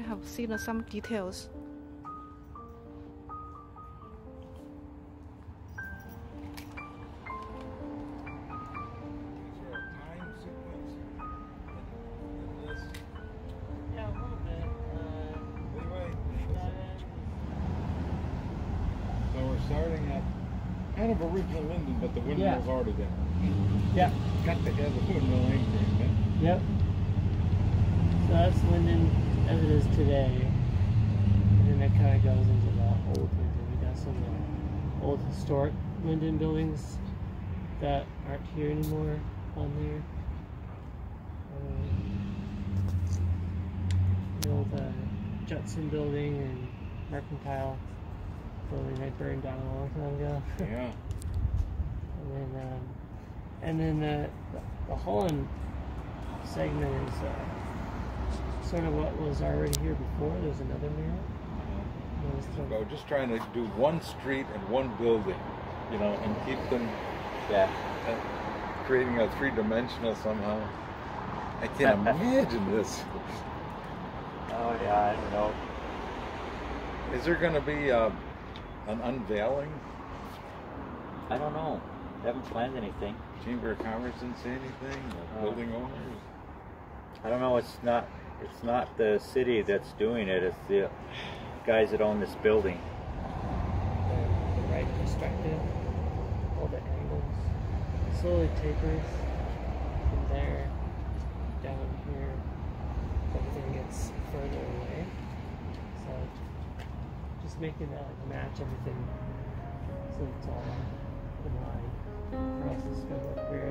have seen some details. Starting at kind of original Linden, but the windmill's already there. Yeah. Got to have the windmill anchoring, man. Yep. So that's Linden as it is today. And then it kind of goes into the old Linden. We got some old historic Linden buildings that aren't here anymore on there. The old Judson building and Mercantile building they burned down a long time ago. Yeah. And then the Holland segment is sort of what was already here before. There's another mirror. So just trying to do one street and one building, you know, and keep them, creating a three-dimensional somehow. I can't imagine this. Oh yeah, I don't know. Is there going to be an unveiling? I don't know. They haven't planned anything. Chamber of Commerce didn't say anything? The building owners? I don't know. It's not the city that's doing it. It's the guys that own this building. The right perspective, all the angles, slowly tapers from there down here. Everything gets further away. So just making that match everything so it's all in line. For us, it's gonna look weird.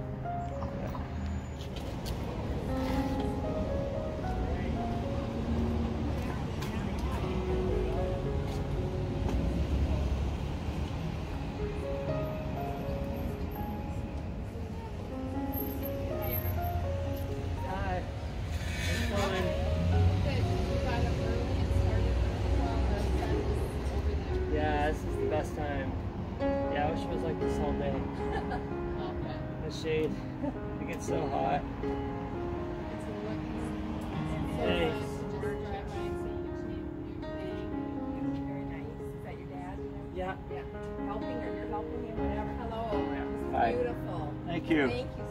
Yeah, this is the best time. Yeah, I wish it was like this all day. The shade. It gets so hot. Hey. Yeah. Helping or you're helping him, whatever. Hello. That was Hi. beautiful. Thank you. Thank you